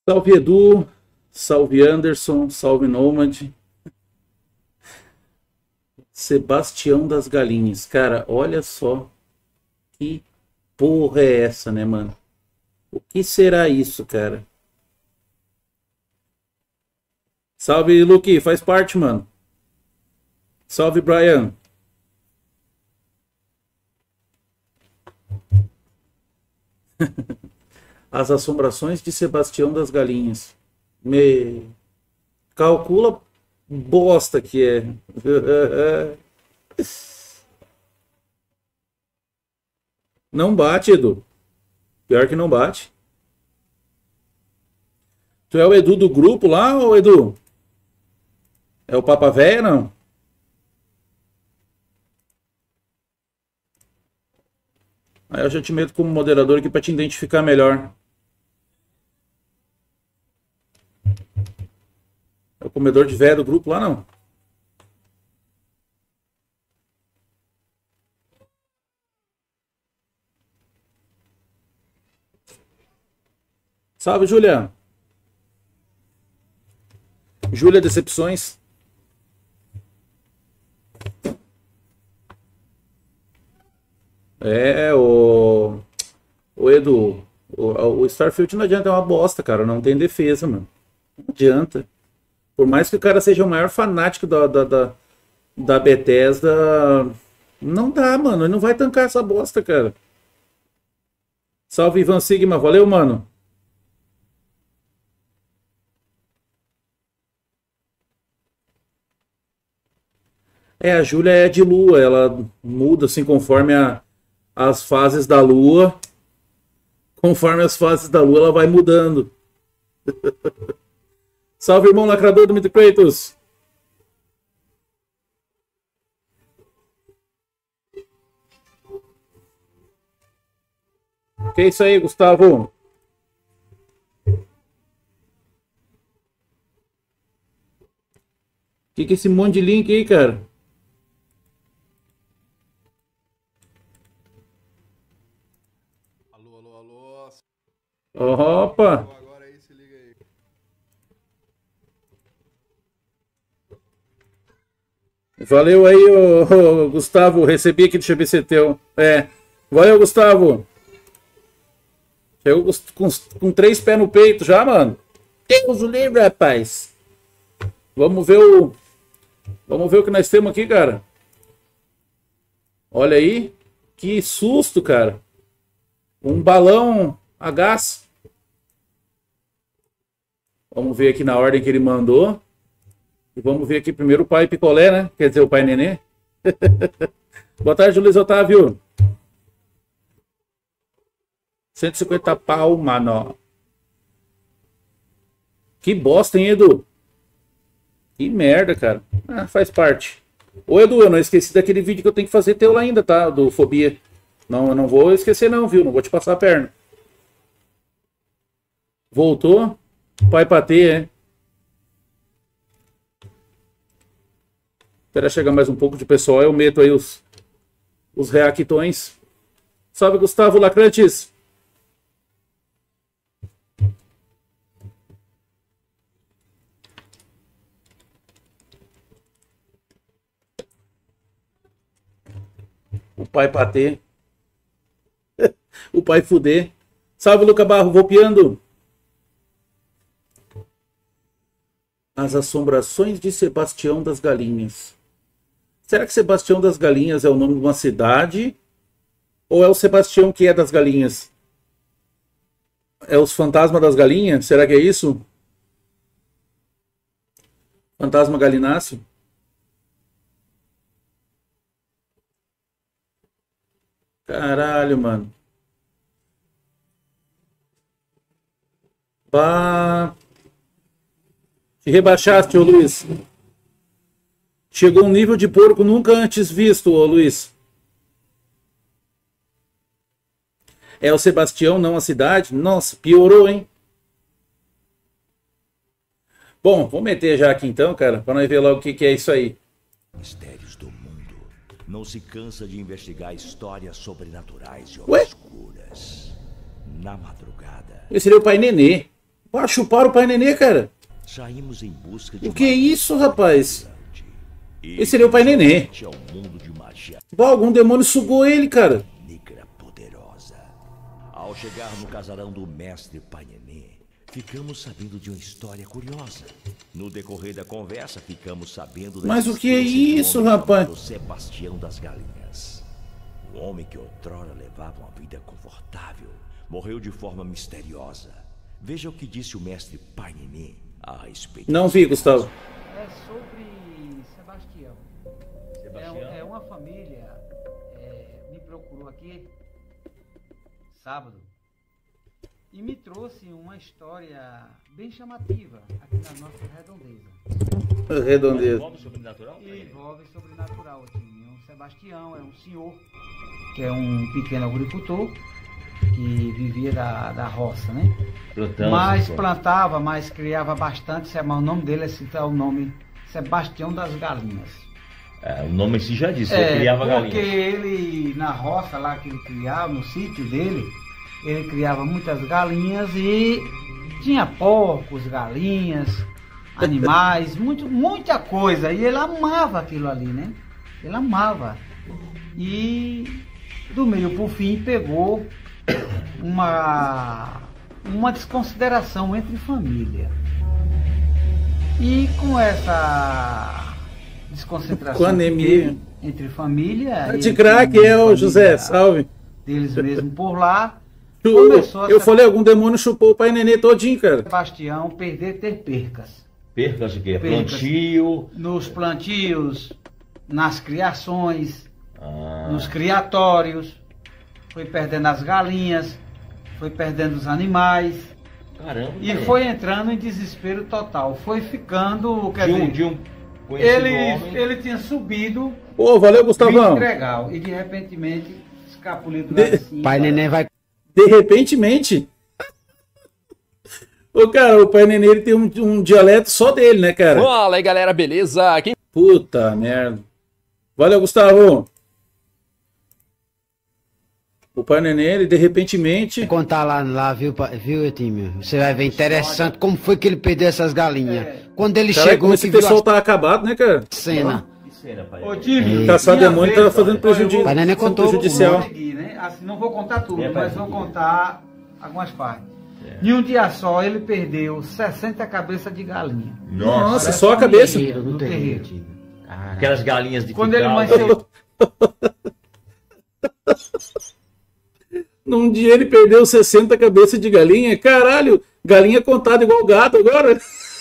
Salve Edu, salve Anderson, salve Nomad, Sebastião das Galinhas. Cara, olha só que porra é essa, né, mano? O que será isso, cara? Salve Luke, faz parte, mano. Salve Brian. As Assombrações de Sebastião das Galinhas. Me calcula bosta que é. Não bate, Edu. Pior que não bate. Tu é o Edu do grupo lá, ou Edu? É o Papa Véia, não? Aí eu já te meto como moderador aqui pra te identificar melhor. É o comedor de véia do grupo lá, não? Salve, Júlia. Júlia Decepções. É, o Edu, o Starfield não adianta, é uma bosta, cara. Não tem defesa, mano. Não adianta. Por mais que o cara seja o maior fanático da Bethesda, não dá, mano. Ele não vai tancar essa bosta, cara. Salve, Ivan Sigma. Valeu, mano. É, a Júlia é de lua. Ela muda, assim, conforme as fases da lua. Conforme as fases da lua, ela vai mudando. Salve, irmão lacrador do Mito Kratos. Que é isso aí, Gustavo? Que é esse monte de link aí, cara? Alô, alô, alô. Opa! Agora aí, se liga aí. Valeu aí, ô, Gustavo. Recebi aqui do CBC teu. É. Valeu, Gustavo. Chegou com 3 pés no peito já, mano. Deus o livre, rapaz. Vamos ver o. Vamos ver o que nós temos aqui, cara. Olha aí. Que susto, cara. Um balão a gás. Vamos ver aqui na ordem que ele mandou. E vamos ver aqui primeiro o pai picolé, né? Quer dizer, o pai nenê. Boa tarde, Luiz Otávio. 150 pau, mano. Que bosta, hein, Edu? Que merda, cara. Ah, faz parte. Ô, Edu, eu não esqueci daquele vídeo que eu tenho que fazer teu lá ainda, tá? Do Fobia. Não, eu não vou esquecer não, viu? Não vou te passar a perna. Voltou? Pai patê, é? Espera chegar mais um pouco de pessoal, eu meto aí os reactões. Salve, Gustavo Lacrantes. O pai patê. O pai fuder. Salve, Luca Barro, volpeando. As Assombrações de Sebastião das Galinhas. Será que Sebastião das Galinhas é o nome de uma cidade? Ou é o Sebastião que é das galinhas? É os fantasmas das galinhas? Será que é isso? Fantasma galináceo? Caralho, mano. Pá. Te rebaixaste, ô Luiz. Chegou um nível de porco nunca antes visto, ô Luiz. É o Sebastião, não a cidade? Nossa, piorou, hein? Bom, vou meter já aqui então, cara, para nós ver logo o que é isso aí. Mistérios do mundo. Não se cansa de investigar histórias sobrenaturais e Ué? obscuras. Na madrugada. Esse seria o pai Nenê. Ah, chuparam o Pai Nenê, cara. Saímos em busca de O que é isso, rapaz? Esse Esse seria o Pai Nenê. é um mundo de magia Pô, algum demônio sugou ele, cara. negra poderosa. Ao chegar no casarão do mestre Pai Nenê, ficamos sabendo de uma história curiosa. No decorrer da conversa, ficamos sabendo da Mas o que é existência de um isso, homem rapaz? chamado Sebastião das Galinhas. O homem que outrora levava uma vida confortável morreu de forma misteriosa. Veja o que disse o mestre Pai Nenê a respeito. Não vi, Gustavo. É sobre Sebastião. É uma família me procurou aqui sábado e me trouxe uma história bem chamativa aqui na nossa redondeza. Redondeza. Envolve sobrenatural? E envolve sobrenatural. Assim. O Sebastião é um senhor que é um pequeno agricultor que vivia da roça, né? Mas plantava, mas criava bastante. O nome dele é citar o nome Sebastião das Galinhas. O nome em si já disse, ele criava porque galinhas. ele, na roça lá que ele criava, no sítio dele, ele criava muitas galinhas e tinha porcos, galinhas, animais, muita coisa. E ele amava aquilo ali, né? Ele amava. E do meio pro fim pegou uma desconsideração entre família. E com essa desconcentração Com anemia. entre família... De craque é o José, salve. Deles mesmo por lá, começou Eu falei, algum demônio chupou o Pai Nenê todinho, cara. Sebastião ter percas. Percas de quê? Percas. Plantio. Nos plantios, nas criações, nos criatórios, foi perdendo as galinhas, foi perdendo os animais. Caramba. E cara. foi entrando em desespero total. Foi ficando. Quer dizer, de um conhecido homem. ele tinha subido Pô, valeu, Gustavão. legal. E de repentemente escapulido lá de cima. Pai Neném vai. De repentemente. Ô, cara, o Pai Nenê ele tem um dialeto só dele, né, cara? Fala aí, galera, beleza? Quem Puta merda. Valeu, Gustavo. O Pai Nenê, ele de repentemente. Contar lá, viu, Etímio? Você vai ver interessante como foi que ele perdeu essas galinhas. Quando ele Caralho, chegou, como esse que viu pessoal a tá acabado, né, cara? cena. Que cena, pai? Ô, Tive, Caçar minha demônio vez, tá fazendo olha, prejuízo. Pai Nenê contou. Prejudicial. Vou seguir, né? Assim, não vou contar tudo, É, pai, mas vou seguir. contar algumas partes. Em um dia só, ele perdeu 60 cabeças de galinha. Nossa, só a cabeça. No No terreiro, terreiro. Etímio. Aquelas galinhas de Quando ele quintal, amanheceu, Num dia ele perdeu 60 cabeças de galinha. Caralho, galinha contada igual gato agora.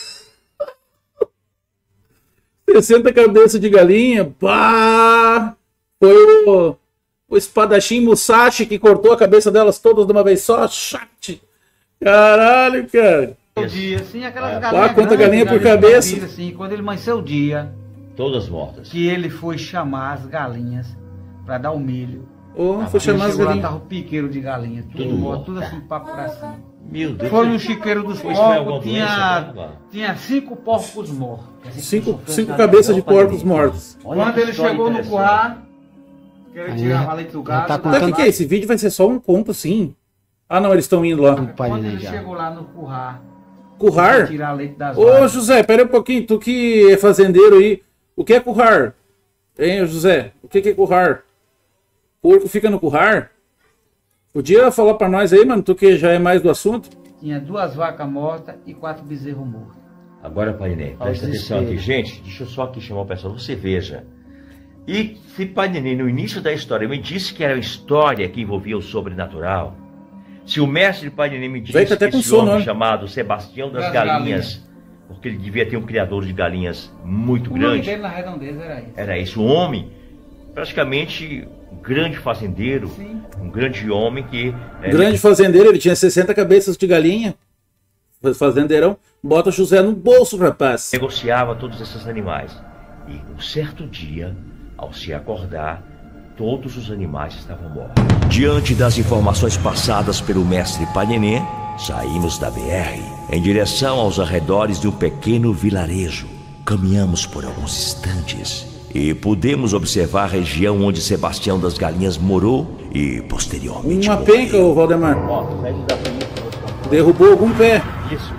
60 cabeças de galinha. Pá! Foi o espadachim Musashi que cortou a cabeça delas todas de uma vez só. Chat! Caralho, cara. o dia, assim, aquelas Ah, galinhas. quanta grandes, galinha por galinhas cabeça? de família, assim, quando ele amanheceu o dia, todas mortas. que ele foi chamar as galinhas para dar o milho. Ô, foi chamar as Chegou lá, galinhas. tava o piqueiro de galinha, tudo Tudo morto, morto. tudo assim, papo pra cima. Meu Deus. Foi no chiqueiro dos Isso foi alguma porcos, doença, né? tinha 5 porcos mortos. Cinco cabeças de porcos mortos. Quando ele chegou no curral, que ele tirava leite do gado, tá Tá, o que é? Esse vídeo vai ser só um conto, sim. Ah, não, eles estão indo lá. Pai quando Neném ele já. chegou lá no curral, Currar? tirar leite das Ô, vacas. José, pera aí um pouquinho. Tu que é fazendeiro aí. O que é currar? Hein, José? O que é currar? Porco fica no currar? Podia falar pra nós aí, mano? Tu que já é mais do assunto? Tinha 2 vacas mortas e 4 bezerros mortos. Agora, Pai Nenê, presta atenção aqui. Gente, deixa eu só aqui chamar o pessoal. Você veja. E se Pai Nenê, no início da história, me disse que era uma história que envolvia o sobrenatural, se o mestre Pai Nenê me disse Vem que que até com esse sono, homem né? chamado Sebastião das Das Galinhas, Galinhas. porque ele devia ter um criador de galinhas muito O nome grande, dele na redondeza era esse. era esse, um homem, praticamente um grande fazendeiro, Sim. um grande homem que... Grande fazendeiro, ele tinha 60 cabeças de galinha. Fazendeirão. Bota José no bolso, rapaz. negociava todos esses animais. E um certo dia, ao se acordar, todos os animais estavam mortos. Diante das informações passadas pelo mestre Pai Nenê, saímos da BR em direção aos arredores de um pequeno vilarejo. Caminhamos por alguns instantes e pudemos observar a região onde Sebastião das Galinhas morou e posteriormente Uma morreu. penca, ô Valdemar. Mortos, né? Eles aprendiam. Derrubou algum pé. Isso,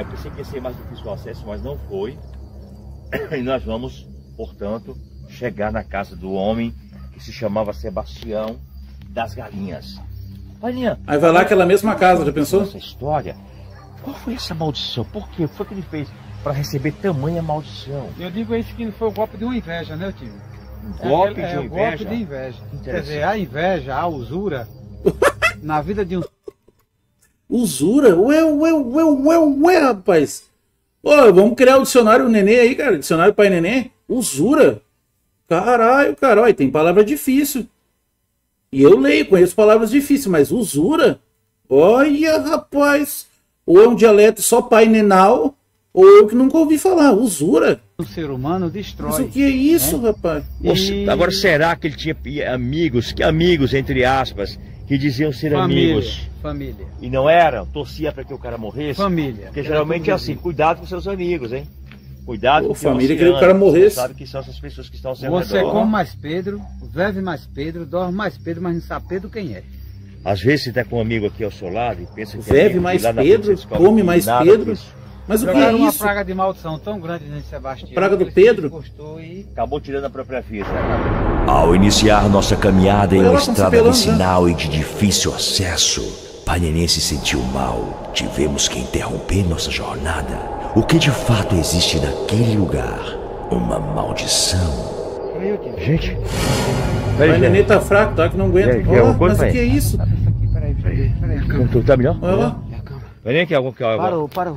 eu pensei que ia ser mais difícil o acesso, mas não foi. E nós vamos, portanto, chegar na casa do homem que se chamava Sebastião das Galinhas. Painha, Aí vai lá aquela mesma casa, já pensou? essa história, qual foi essa maldição? Por quê? O que foi que ele fez para receber tamanha maldição? Eu digo isso que não foi o golpe de uma inveja, né, tio? Um golpe de o golpe de inveja. Quer dizer, a inveja, a usura, na vida de um... Usura? Ué, rapaz. Ô, vamos criar o dicionário Nenê aí, cara. Dicionário Pai Nenê. Usura. Caralho, cara. Olha, tem palavra difícil. E eu leio, conheço palavras difíceis, mas usura? Olha, rapaz. Ou é um dialeto só Pai Nenal, ou eu que nunca ouvi falar. Usura. O ser humano destrói. Mas o que é isso, rapaz? Agora, será que ele tinha amigos, que amigos, entre aspas, que diziam ser amigos? Família. E não eram? Torcia para que o cara morresse? Família. Porque geralmente é assim, cuidado com seus amigos, hein? Cuidado com família queria que o cara morresse. Você sabe que são essas pessoas que estão ao seu Você redor. come mais Pedro, vive mais Pedro, dorme mais Pedro, mas não sabe Pedro quem é. Às vezes você está com um amigo aqui ao seu lado e pensa que Vive mais Pedro, come mais Pedro. Mas o que é Jogaram uma isso? praga de maldição tão grande em Sebastião. Praga do que ele Pedro? se desgostou e... Acabou tirando a própria vida. Ao iniciar nossa caminhada em Olha uma lá como se estrada pelando, vicinal e de difícil acesso, Pai Nenê se sentiu mal. Tivemos que interromper nossa jornada. O que de fato existe naquele lugar? Uma maldição. Gente, Pai Nenê tá fraco, tá? Que não aguenta. Quer Olha lá, alguma coisa, mas o pai? que é isso? Peraí. tu tá melhor? Olha lá. Vem aqui, algum que Parou.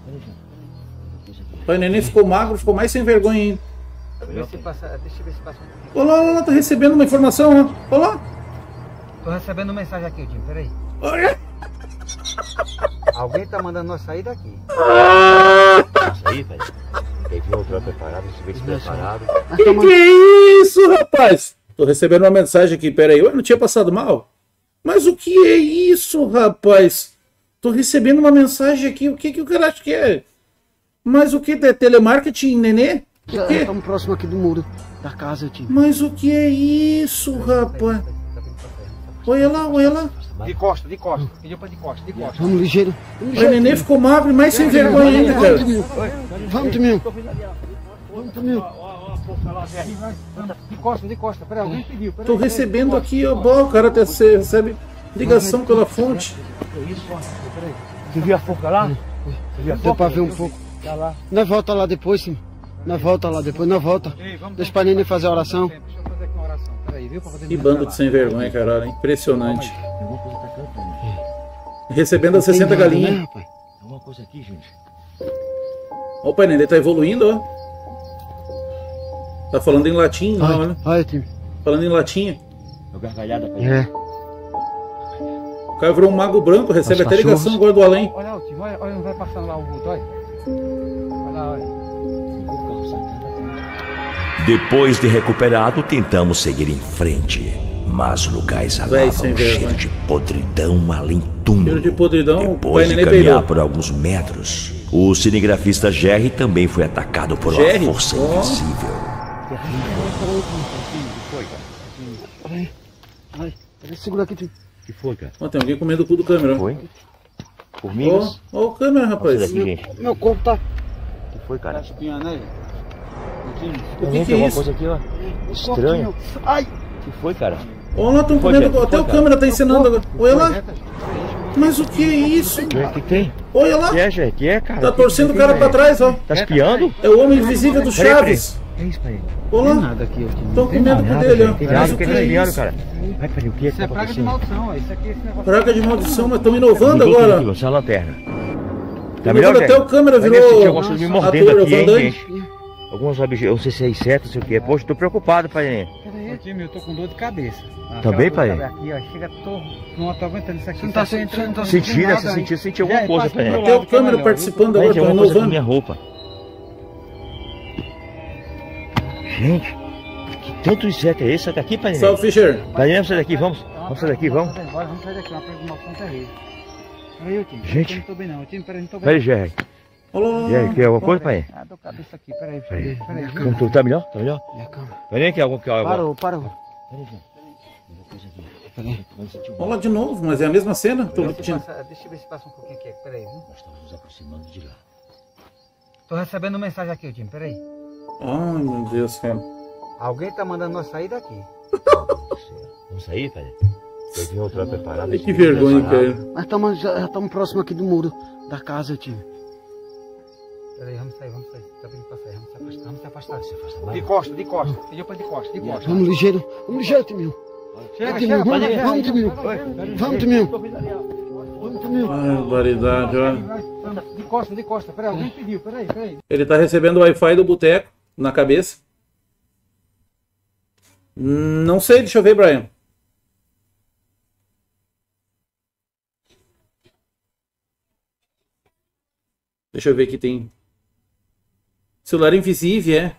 Pai Nenê ficou magro, ficou mais sem vergonha ainda. Deixa eu ver se passa um pouquinho. Olha lá, tá recebendo uma informação, ó. Olha lá. Tô recebendo mensagem aqui, tio, peraí. Olha. Alguém tá mandando nós sair daqui. Isso aí, velho. Quem viu o preparado, se vê preparado. Que é isso, rapaz? Tô recebendo uma mensagem aqui, peraí. Eu não tinha passado mal? Mas o que é isso, rapaz? Tô recebendo uma mensagem aqui. O que o cara acha que é? Mas o que? É telemarketing, Nenê? O quê? Estamos próximo aqui do muro da casa, tio. Mas o que é isso, rapaz? Olha lá. De costa. Pediu pra de costa. Vamos ligeiro. O Nenê ficou magro e mais sem vergonha ainda, cara. Vamos, Timil. De costa. Peraí, alguém pediu. Tô recebendo aqui, ó. Bom, o cara recebe ligação pela fonte. Você viu a forca lá? Deu pra ver um pouco. Nós volta lá depois, sim. Nós volta. Deixa o Pai Nenê fazer a oração. Deixa eu fazer aqui uma oração. Peraí, viu? Pra poder Que bando de sem vergonha, caralho. Impressionante. Recebendo as 60 galinhas. rapaz? Alguma coisa aqui, gente. Ó, o Pai Nenê tá evoluindo, ó. Tá falando em latim, ó, né? Olha, Timil. Falando em latinha. Deu gargalhada pra É. O cara virou um mago branco, recebe Os até ligação cachorros. agora do além. Olha, tio, olha, não vai passando lá o vulto, olha. Olha. Depois de recuperado, tentamos seguir em frente. Mas o lugar exalava Véi, um sem cheiro vergonha. de podridão além túmulo. Cheiro de podridão, o Pai Depois de Nenê caminhar peidou. por alguns metros, o cinegrafista Jerry também foi atacado por Jerry? uma força Ó. invisível. Peraí, segura aqui, Timil. O que foi, cara? Ó, tem alguém comendo o cu do câmera. Foi? Ó, Formigas? ó o câmera, Olha rapaz. isso daqui, gente. Meu corpo tá... O que foi, cara? Espinhando aí. O que Tem que é alguma isso? coisa aqui, ó. Estranho. Ai! O que foi, cara? Ó lá, estão Foi, comendo. Jerry, Até foi, o câmera tá ensinando agora. Olha lá. Tá Mas o que é isso? O que tem? Olha lá. Que é, gente? Que é, cara? Tá torcendo o cara pra trás, ó. Tá espiando? É o homem invisível do Chaves. É isso, pai. Olha lá. Nada aqui, Timil. Estão comendo o cu dele, ó. Tem Mas nada o que que ele tá é espiando, isso? cara. Vai, peraí, o que Isso é tá praga de acontecendo? maldição, ó. Isso aqui, esse negócio. Praga de maldição, mas estão inovando Ninguém agora. quer essa lanterna. Tá Inovando melhor, até Jerry? o câmera Vai ver se virou tinha alguma coisa me mordendo ator, aqui, hein, Van Damme. gente? Alguns objetos, eu não sei se é inseto, não sei o que é. Poxa, tô preocupado, pai. Ô, time, eu tô com dor de cabeça. Também, Aquela pai? dor de cabeça aqui, ó, chega não tô aguentando isso aqui. Você não tá Isso aqui sentindo, entrando- Sentindo nada essa, aí. senti alguma Jerry, coisa, passa pro pai. meu Até o lado, que é câmera melhor, participando Vai, agora, tem estão alguma coisa com inovando. minha roupa. Gente, que tanto inseto é esse? Sai daqui, pai. Salve, Fischer. Pai, vamos sair daqui, vamos. Vamos sair daqui, vamos. Vamos sair daqui, uma praga de maldição terrível. Aí, ô, time. Gente. Eu não tô bem, não. Time, peraí, não tô bem. Peraí, Jerry. Olha lá. Jerry, quer alguma coisa, pai? Ah, dor de cabeça aqui, peraí. Peraí. Peraí. Como tu tá melhor? Tá melhor? Minha cama. Peraí, aqui, alguma coisa. Parou. Peraí, Jerry. Alguma coisa aqui. Peraí. Vamos sentir um- Olha lá de novo, mas é a mesma cena. Tô repetindo. Deixa eu ver se passa um pouquinho aqui, peraí, viu? Nós estamos nos aproximando de lá. Tô recebendo mensagem aqui, time, peraí. Ai, meu Deus, cara. Alguém tá mandando nós sair daqui. Vamos sair, pai? Eu vi outra preparada. Ai, que vergonha, cara. Nós já estamos próximo aqui do muro da casa, tio. Peraí, vamos sair. Tá pedindo pra sair, vamos se afastar. De costa. Pediu pra de costa. Vamos ligeiro, Timinho. Chega, Vamos, Timinho. Ai, variedade, ó. De costa, peraí, alguém pediu, peraí. Ele tá recebendo o Wi-Fi do boteco na cabeça. Não sei, deixa eu ver, Brian. Deixa eu ver aqui, tem... Celular invisível, é?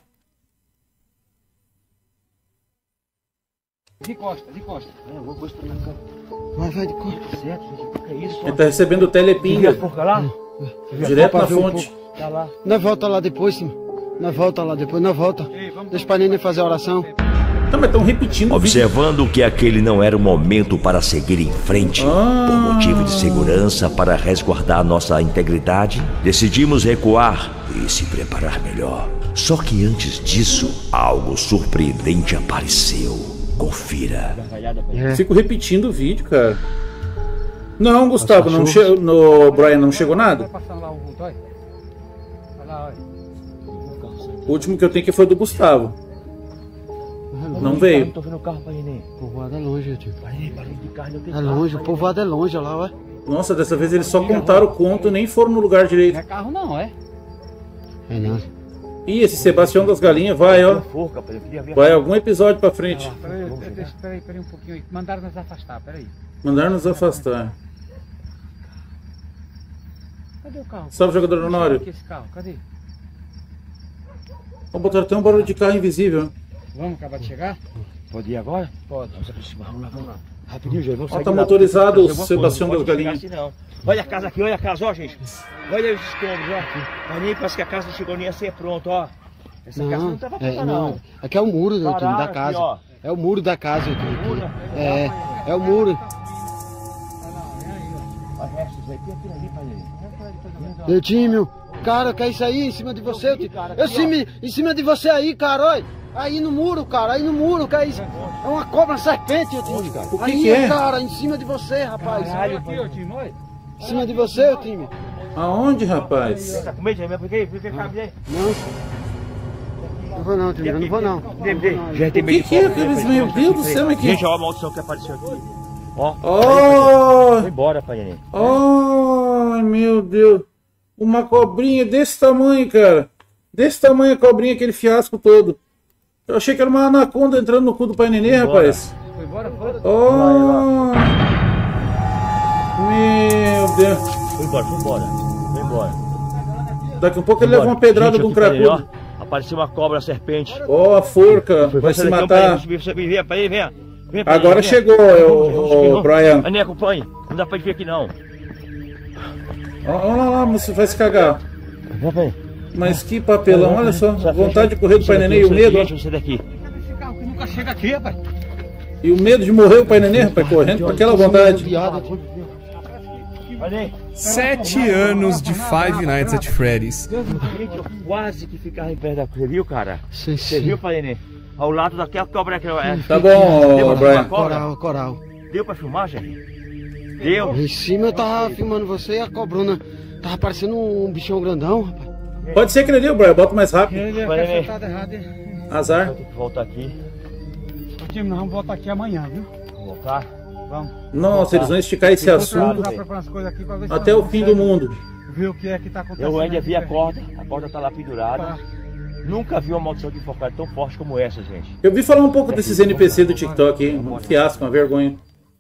De costa. Vai de costa. Certo, gente, o que é isso? Ele tá recebendo o telepinga. Porca lá? Direto na fonte. Tá lá. Nós volta lá depois, sim. Nós volta. Deixa pra neném fazer a oração. Não, mas estão repetindo o vídeo. Observando que aquele não era o momento para seguir em frente, por motivo de segurança para resguardar nossa integridade, decidimos recuar e se preparar melhor. Só que antes disso, algo surpreendente apareceu. Confira. Fico repetindo o vídeo, cara. Não, Gustavo, não chegou. No Brian não chegou nada. O último que eu tenho aqui foi do Gustavo. Não veio. Não tô vendo o carro, pai Neném. O povoado é longe, tio. Barulho de carro, não tem É longe, o povoado é longe, olha lá, ué. Nossa, dessa vez eles só contaram o conto e nem foram no lugar direito. Não é carro não, é? É não. Ih, esse Sebastião das Galinhas vai, ó. Vai algum episódio pra frente. Peraí um pouquinho aí. Mandaram nos afastar, peraí. Mandaram nos afastar. Cadê o carro? Salve, jogador Honório. Aqui esse carro, cadê? Vamos botar até um barulho de carro invisível. Vamos acabar de chegar? Pode ir agora? Pode. Vamos aproximar, vamos lá. Rapidinho, gente. Vamos Ó, sair tá de lá. motorizado o Fazer alguma Sebastião coisa, das não pode Galinhas. chegar assim, não. Olha a casa aqui, ó, gente. Olha os escombros, ó. Mas nem parece que a casa não chegou nem a ser pronta, ó. Essa casa não tava pronta, não. Aqui é o muro, tio, da Pararam casa. aqui, ó. É o muro da casa, tio. É o muro. Olha o resto, aqui ali, pai Neném. Meu time, cara, que é isso aí em cima de você, tio? Em cima de você aí, cara, olha. Aí no muro, cara, que é isso? É uma cobra serpente, tio. O que Aí, que é? cara, em cima de você, rapaz. Aqui, ô time, olha. Em cima de você, time. Aonde, rapaz? Tá com medo, Jaime? Por quê? Não vou não, time, eu não vou não. Já tem O que é aqueles, meu Deus do céu, aqui? Gente, olha a maldição que apareceu aqui. Ó. Oh! Foi embora, pai Neném. Ai, meu Deus. Uma cobrinha desse tamanho, cara. Desse tamanho a cobrinha, aquele fiasco todo. Eu achei que era uma anaconda entrando no cu do Pai Neném, rapaz. Foi embora, foi? Oh! Meu Deus. Foi embora. Daqui a pouco ele leva uma pedrada de um cracudo. Apareceu uma cobra serpente. Ó, a forca. Vai se matar. Venha. Agora chegou, o Brian. Nem acompanhe. Não dá pra ver aqui, não. Olha lá, você vai se cagar. Vem, pai. Mas que papelão, olha só. Vontade de correr do Pai Neném e o medo. ó. Você daqui. Esse carro que nunca chega aqui, rapaz. E o medo de morrer o Pai Neném, rapaz, correndo com aquela vontade. 7 anos de Five Nights at Freddy's. Gente, eu quase que ficava em pé da... Você viu, cara? Sim, Você viu, pai Neném? Ao lado daquela cobra que é. Tá bom, Deu pra Brian. filmar, Coral. Deu pra filmar, gente? Deu. Em cima eu tava filmando você e a cobrona tava parecendo um bichão grandão, rapaz. Pode ser que ele deu, Brian. Bota mais rápido. Ele Vai, deve né? ter sentado errado, hein? Azar. Vou ter que voltar aqui. Ô, time, nós vamos voltar aqui amanhã, viu? Vou voltar. Vamos. Nossa, eles vão esticar esse assunto Preparar as coisas aqui pra ver se até nós o fim do mundo. ver o que é que tá acontecendo. Eu ainda aqui vi a perto. corda tá lá pendurada. Nunca vi uma maldição de enforcada tão forte como essa, gente. Eu vi falar um pouco desses NPC do TikTok, hein? Um fiasco, uma vergonha.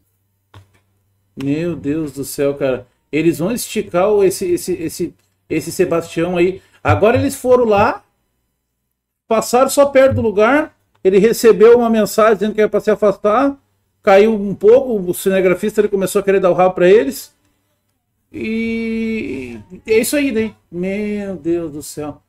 Meu Deus do céu, cara. Eles vão esticar esse Sebastião aí. Agora eles foram lá, passaram só perto do lugar. Ele recebeu uma mensagem dizendo que era para se afastar. Caiu um pouco, o cinegrafista ele começou a querer dar o rabo para eles. E é isso aí, né? Meu Deus do céu.